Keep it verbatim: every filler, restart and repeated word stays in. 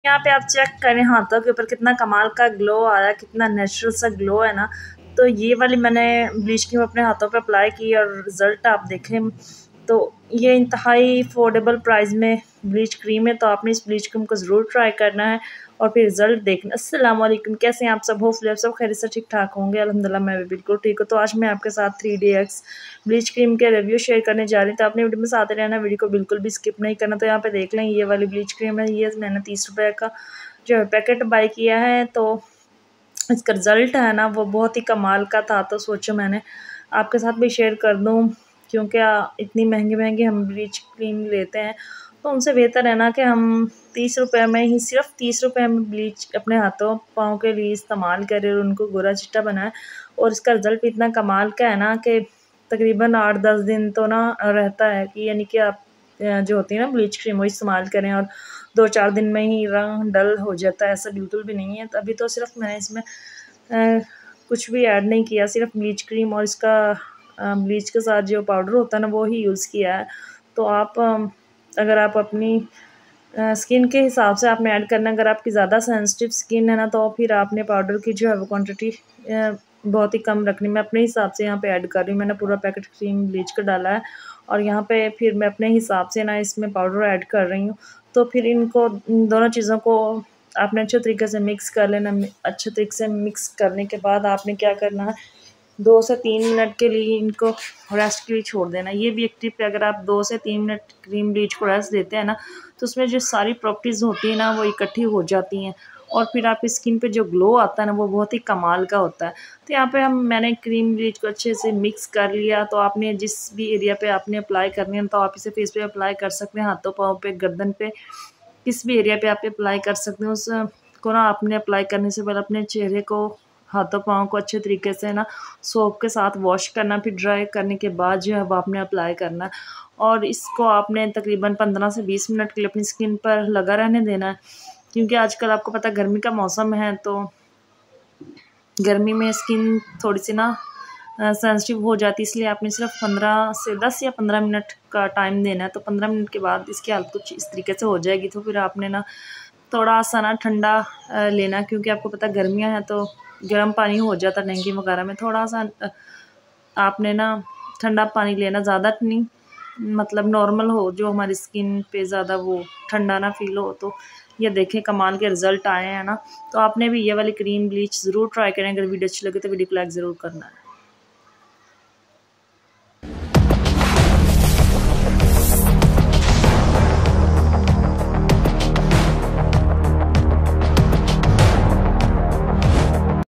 यहाँ पे आप चेक करें हाथों के ऊपर कितना कमाल का ग्लो आ रहा है, कितना नेचुरल सा ग्लो है ना। तो ये वाली मैंने ब्लीच क्रीम अपने हाथों पे अप्लाई की और रिज़ल्ट आप देखें तो ये इंतहाई अफोर्डेबल प्राइस में ब्लीच क्रीम है। तो आपने इस ब्लीच क्रीम को ज़रूर ट्राई करना है और फिर रिज़ल्ट देखना। अस्सलाम वालेकुम, कैसे हैं आप सब? होपफुली आप सब खैर से ठीक ठाक होंगे। अल्हम्दुलिल्लाह मैं भी बिल्कुल ठीक हूँ। तो आज मैं आपके साथ three D X bleach cream के रिव्यू शेयर करने जा रही हूँ। तो आपने वीडियो में साथ रहना, वीडियो को बिल्कुल भी स्किप नहीं करना। तो यहाँ पे देख लें, ये वाली ब्लीच क्रीम है, ये मैंने तीस रुपये का जो है पैकेट बाई किया है। तो इसका रिज़ल्ट है ना वो बहुत ही कमाल का था। तो सोचो मैंने आपके साथ भी शेयर कर दूँ, क्योंकि इतनी महंगी महंगी हम ब्लीच क्रीम लेते हैं तो उनसे बेहतर है ना कि हम तीस रुपये में ही, सिर्फ तीस रुपये में ब्लीच अपने हाथों पाँव के लिए इस्तेमाल करें और उनको गोरा चिट्टा बनाए। और इसका रिज़ल्ट भी इतना कमाल का है ना कि तकरीबन आठ दस दिन तो ना रहता है, कि यानी कि आप जो होती है ना ब्लीच क्रीम वो इस्तेमाल करें और दो चार दिन में ही रंग डल हो जाता है, ऐसा बिल्कुल भी नहीं है। तो अभी तो सिर्फ मैंने इसमें आ, कुछ भी ऐड नहीं किया, सिर्फ ब्लीच क्रीम और इसका ब्लीच के साथ जो पाउडर होता है ना वो ही यूज़ किया है। तो आप अगर आप अपनी स्किन के हिसाब से आपने ऐड करना, अगर आपकी ज़्यादा सेंसिटिव स्किन है ना तो फिर आपने पाउडर की जो है वो क्वांटिटी बहुत ही कम रखनी। मैं अपने हिसाब से यहाँ पे ऐड कर रही हूँ। मैंने पूरा पैकेट क्रीम ब्लीच का डाला है और यहाँ पे फिर मैं अपने हिसाब से ना इसमें पाउडर ऐड कर रही हूँ। तो फिर इनको इन दोनों चीज़ों को आपने अच्छे तरीके से मिक्स कर लेना। अच्छे तरीके से मिक्स करने के बाद आपने क्या करना है, दो से तीन मिनट के लिए इनको रेस्ट के लिए छोड़ देना। ये भी एक टिप है, अगर आप दो से तीन मिनट क्रीम ब्लीच को रेस्ट देते हैं ना तो उसमें जो सारी प्रॉपर्टीज़ होती है ना वो इकट्ठी हो जाती हैं और फिर आपकी स्किन पे जो ग्लो आता है ना वो बहुत ही कमाल का होता है। तो यहाँ पे हम मैंने क्रीम ब्लीच को अच्छे से मिक्स कर लिया। तो आपने जिस भी एरिया पे आपने अप्लाई करनी है तो आप इसे फेस पे अप्लाई कर सकते हैं, हाथों पाँव पे, गर्दन पे, किस भी एरिया पे आप अप्लाई कर सकते हैं। उसको ना आपने अप्लाई करने से पहले अपने चेहरे को, हाथों पाँव को अच्छे तरीके से ना सोप के साथ वॉश करना, फिर ड्राई करने के बाद जो है वो आपने अप्लाई करना है और इसको आपने तकरीबन पंद्रह से बीस मिनट के लिए अपनी स्किन पर लगा रहने देना है। क्योंकि आजकल आपको पता है गर्मी का मौसम है तो गर्मी में स्किन थोड़ी सी ना सेंसिटिव हो जाती है, इसलिए आपने सिर्फ पंद्रह से दस या पंद्रह मिनट का टाइम देना है। तो पंद्रह मिनट के बाद इसकी हालत कुछ इस तरीके से हो जाएगी। तो फिर आपने ना थोड़ा सा ना ठंडा लेना, क्योंकि आपको पता गर्मियाँ हैं तो गर्म पानी हो जाता डेंगू वगैरह में। थोड़ा सा आपने ना ठंडा पानी लेना, ज़्यादा नहीं, मतलब नॉर्मल हो, जो हमारी स्किन पे ज़्यादा वो ठंडा ना फील हो। तो ये देखें कमाल के रिज़ल्ट आए हैं ना। तो आपने भी ये वाली क्रीम ब्लीच ज़रूर ट्राई करें। अगर वीडियो अच्छी लगे तो वीडियो को लाइक ज़रूर करना है।